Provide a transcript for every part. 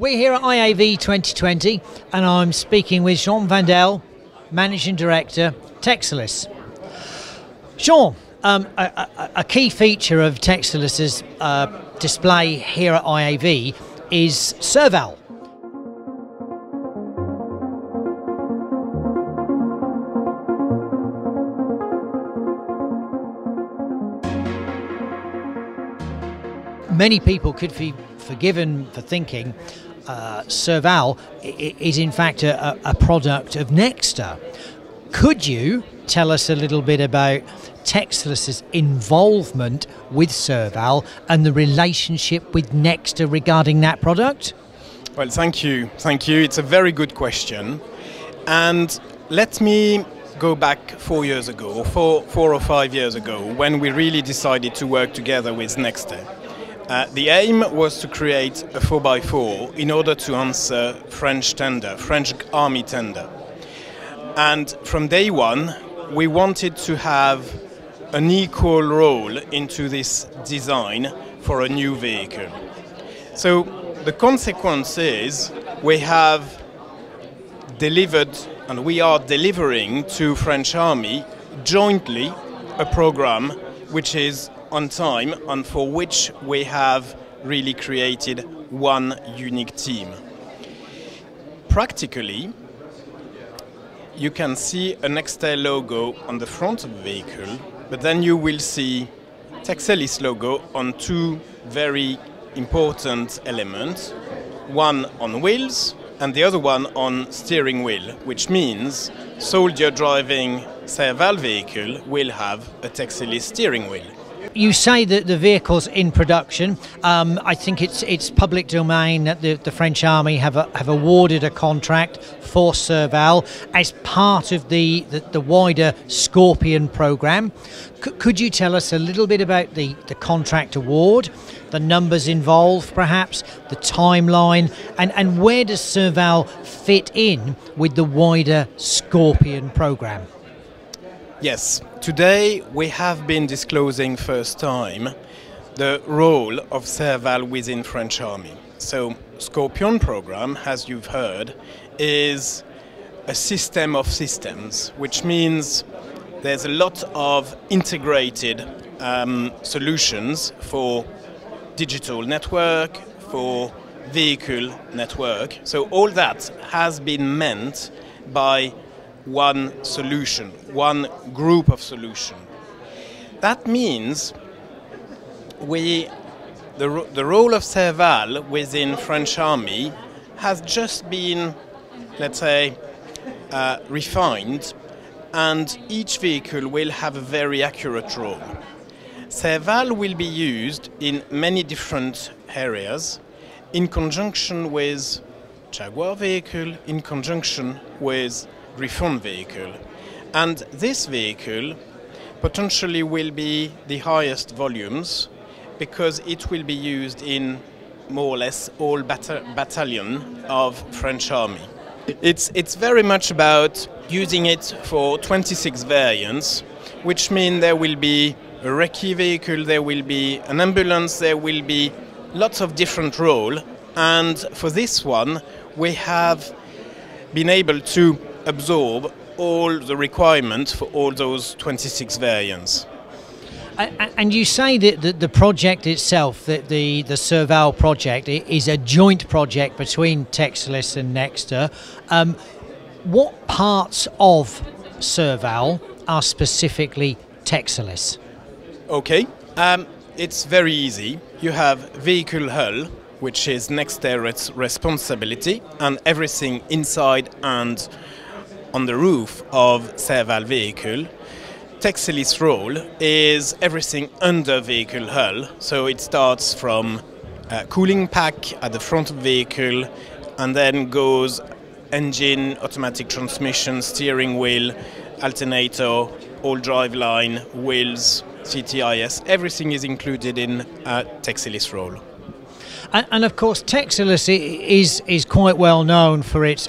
We're here at IAV 2020 and I'm speaking with Jean Vandel, Managing Director, Texelis. Jean, a key feature of Texelis's display here at IAV is Serval. Many people could be forgiven for thinking Serval is in fact a product of Nexter. Could you tell us a little bit about Texelis's involvement with Serval and the relationship with Nexter regarding that product? Well, thank you. It's a very good question. And let me go back 4 years ago, 4 or 5 years ago, when we really decided to work together with Nexter. The aim was to create a 4x4 in order to answer French army tender. And from day one, we wanted to have an equal role into this design for a new vehicle. So the consequence is we have delivered and we are delivering to French Army jointly a program which is on time and for which we have really created one unique team. Practically, you can see a Nexter logo on the front of the vehicle, but then you will see Texelis logo on two very important elements, one on wheels and the other one on steering wheel, which means soldier driving Serval vehicle will have a Texelis steering wheel. You say that the vehicle's in production. I think it's public domain that the French Army have awarded a contract for Serval as part of the wider Scorpion programme. Could you tell us a little bit about the contract award, the numbers involved perhaps, the timeline, and where does Serval fit in with the wider Scorpion programme? Yes, today we have been disclosing first time the role of Serval within French Army. So Scorpion program, as you've heard, is a system of systems, which means there's a lot of integrated solutions for digital network, for vehicle network. So all that has been meant by one solution, one group of solutions. That means the role of Serval within French Army has just been, let's say, refined, and each vehicle will have a very accurate role. Serval will be used in many different areas in conjunction with Jaguar vehicle, in conjunction with Griffon vehicle, and this vehicle potentially will be the highest volumes because it will be used in more or less all battalion of French Army. It's very much about using it for 26 variants, which mean there will be a recce vehicle, there will be an ambulance, there will be lots of different roles, and for this one we have been able to absorb all the requirements for all those 26 variants. And you say that the project itself, that the Serval project, is a joint project between Texelis and Nexter. What parts of Serval are specifically Texelis? Okay, it's very easy. You have vehicle hull, which is Nexter's responsibility, and everything inside and on the roof of Serval vehicle. Texelis' role is everything under vehicle hull, so it starts from cooling pack at the front of vehicle and then goes engine, automatic transmission, steering wheel, alternator, all driveline, wheels, CTIS, everything is included in Texelis' role. And of course Texelis is quite well known for its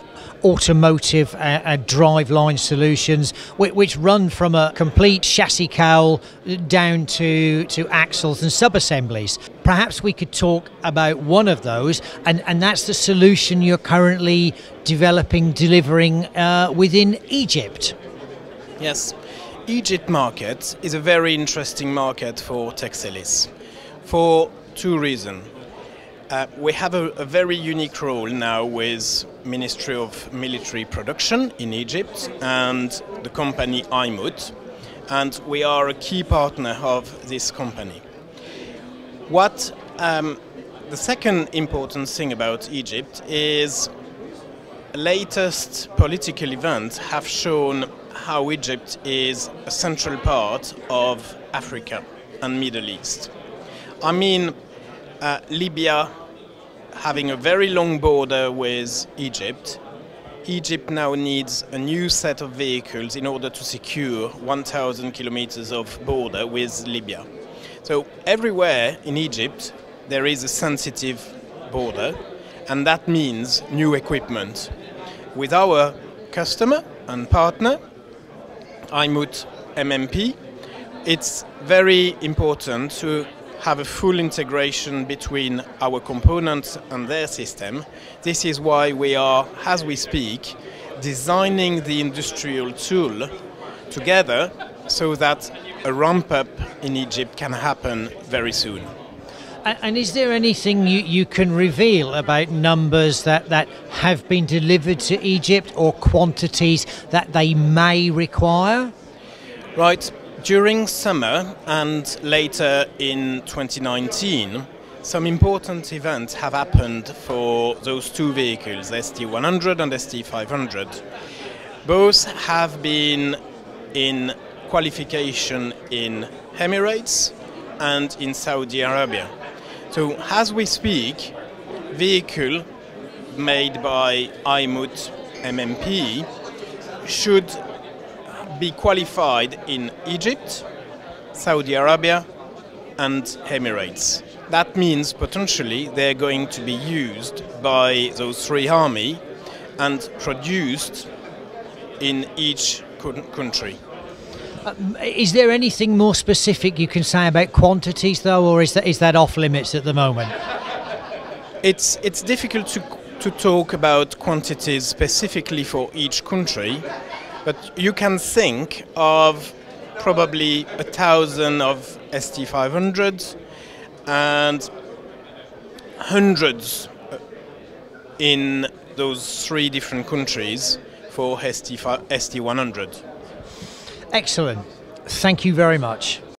automotive driveline solutions, which run from a complete chassis cowl down to axles and sub-assemblies. Perhaps we could talk about one of those, and that's the solution you're currently developing, delivering within Egypt. Yes, Egypt market is a very interesting market for Texelis for two reasons. We have a very unique role now with Ministry of Military Production in Egypt and the company IMUT, and we are a key partner of this company. The second important thing about Egypt is latest political events have shown how Egypt is a central part of Africa and Middle East. I mean, Libya having a very long border with Egypt. Egypt now needs a new set of vehicles in order to secure 1,000 kilometers of border with Libya. So everywhere in Egypt there is a sensitive border, and that means new equipment. With our customer and partner, IMUT MMP, it's very important to have a full integration between our components and their system. This is why we are, as we speak, designing the industrial tool together so that a ramp-up in Egypt can happen very soon. And is there anything you can reveal about numbers that have been delivered to Egypt or quantities that they may require? Right. During summer and later in 2019, some important events have happened for those two vehicles, ST100 and ST500. Both have been in qualification in Emirates and in Saudi Arabia. So as we speak, vehicle made by IMUT MMP should be qualified in Egypt, Saudi Arabia and Emirates. That means potentially they're going to be used by those three armies and produced in each country. Is there anything more specific you can say about quantities though, or is that off limits at the moment? It's difficult to talk about quantities specifically for each country, but you can think of probably 1,000 of ST500s and hundreds in those three different countries for ST100. Excellent. Thank you very much.